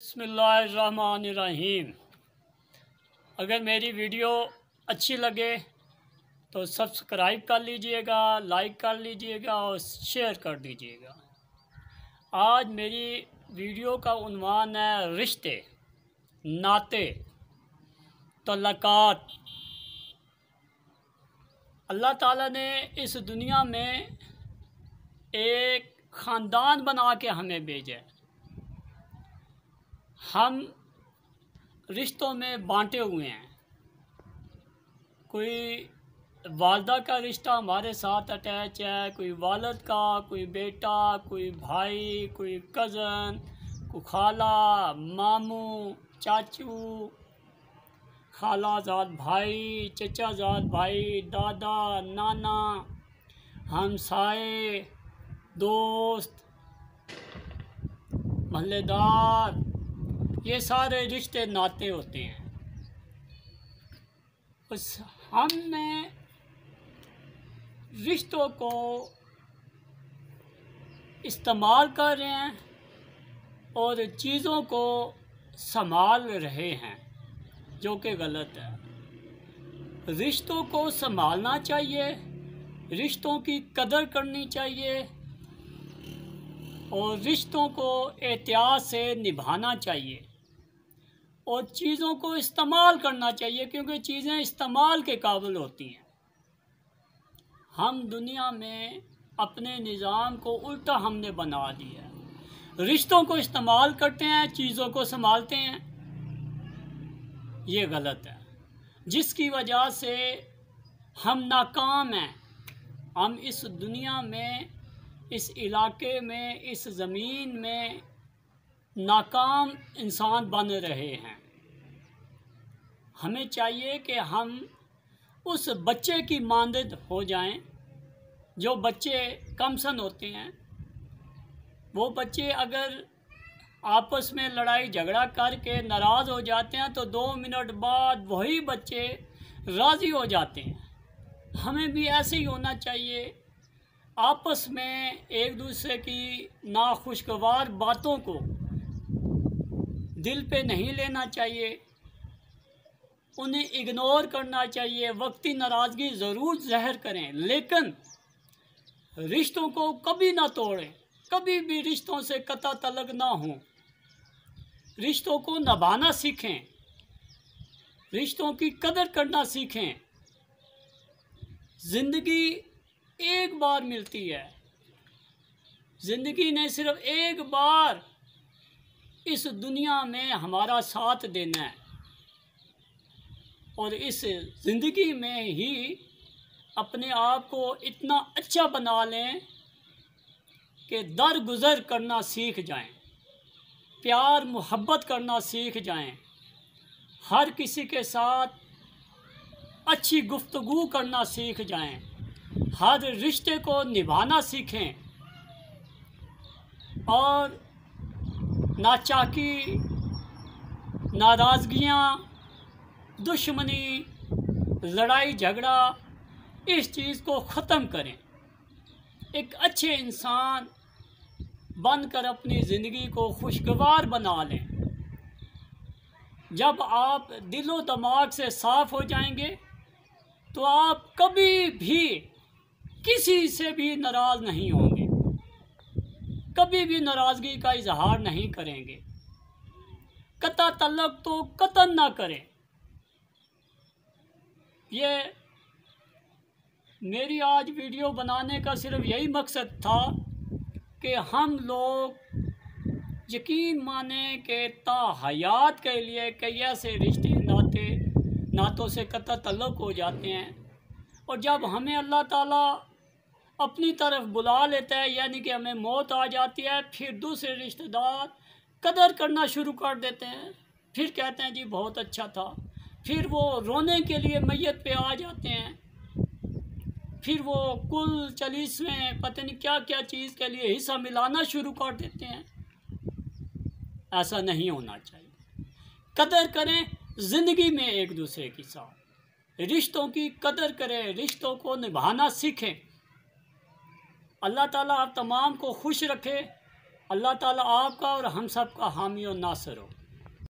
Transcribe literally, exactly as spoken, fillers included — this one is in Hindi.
बिस्मिल्लाहिर्रहमानिर्रहीम। अगर मेरी वीडियो अच्छी लगे तो सब्सक्राइब कर लीजिएगा, लाइक कर लीजिएगा और शेयर कर दीजिएगा। आज मेरी वीडियो का उन्वान है रिश्ते, नाते, तल्लुकात। अल्लाह ताला ने इस दुनिया में एक ख़ानदान बना के हमें भेजा है। हम रिश्तों में बांटे हुए हैं। कोई वालदा का रिश्ता हमारे साथ अटैच है, कोई वालद का, कोई बेटा, कोई भाई, कोई कज़न, कोई खाला, मामू, चाचू, खाला ज़ाद भाई, चचा ज़ाद भाई, दादा, नाना, हमसाए, दोस्त, महल्लेदार, ये सारे रिश्ते नाते होते हैं। उस हमने रिश्तों को इस्तेमाल कर रहे हैं और चीज़ों को संभाल रहे हैं, जो कि गलत है। रिश्तों को संभालना चाहिए, रिश्तों की कदर करनी चाहिए और रिश्तों को एहतियात से निभाना चाहिए और चीज़ों को इस्तेमाल करना चाहिए, क्योंकि चीज़ें इस्तेमाल के काबिल होती हैं। हम दुनिया में अपने निज़ाम को उल्टा हमने बना दिया है। रिश्तों को इस्तेमाल करते हैं, चीज़ों को संभालते हैं। ये गलत है, जिसकी वजह से हम नाकाम हैं। हम इस दुनिया में, इस इलाके में, इस ज़मीन में नाकाम इंसान बन रहे हैं। हमें चाहिए कि हम उस बच्चे की मानद हो जाएं। जो बच्चे कमसन होते हैं, वो बच्चे अगर आपस में लड़ाई झगड़ा करके नाराज़ हो जाते हैं तो दो मिनट बाद वही बच्चे राज़ी हो जाते हैं। हमें भी ऐसे ही होना चाहिए। आपस में एक दूसरे की नाखुशगवार बातों को दिल पे नहीं लेना चाहिए, उन्हें इग्नोर करना चाहिए। वक्ती नाराज़गी ज़रूर ज़ाहिर करें, लेकिन रिश्तों को कभी ना तोड़ें। कभी भी रिश्तों से कता तलक ना हो। रिश्तों को निभाना सीखें, रिश्तों की कदर करना सीखें। ज़िंदगी एक बार मिलती है। ज़िंदगी ने सिर्फ एक बार इस दुनिया में हमारा साथ देना है और इस ज़िंदगी में ही अपने आप को इतना अच्छा बना लें कि दरगुज़र करना सीख जाएं, प्यार मोहब्बत करना सीख जाएं, हर किसी के साथ अच्छी गुफ्तगू करना सीख जाएं, हर रिश्ते को निभाना सीखें और नाचाकी, नाराज़गियाँ, दुश्मनी, लड़ाई झगड़ा, इस चीज़ को ख़त्म करें। एक अच्छे इंसान बनकर अपनी ज़िंदगी को खुशगवार बना लें। जब आप दिलो दिमाग से साफ़ हो जाएंगे तो आप कभी भी किसी से भी नाराज़ नहीं होंगे, कभी भी नाराज़गी का इजहार नहीं करेंगे। कता तल्लक तो कतन ना करें। ये मेरी आज वीडियो बनाने का सिर्फ यही मकसद था कि हम लोग यकीन माने कि ता हयात के लिए कई ऐसे रिश्ते नाते नातों से कता तल्लुक हो जाते हैं और जब हमें अल्लाह ताला अपनी तरफ बुला लेता है, यानी कि हमें मौत आ जाती है, फिर दूसरे रिश्तेदार कदर करना शुरू कर देते हैं। फिर कहते हैं जी बहुत अच्छा था। फिर वो रोने के लिए मैयत पे आ जाते हैं। फिर वो कुल चालीस में पता नहीं क्या क्या चीज़ के लिए हिस्सा मिलाना शुरू कर देते हैं। ऐसा नहीं होना चाहिए। कदर करें ज़िंदगी में एक दूसरे के साथ, रिश्तों की कदर करें, रिश्तों को निभाना सीखें। अल्लाह ताला आप तमाम को खुश रखे। अल्लाह ताला आपका और हम सब का हामी और नासर हो।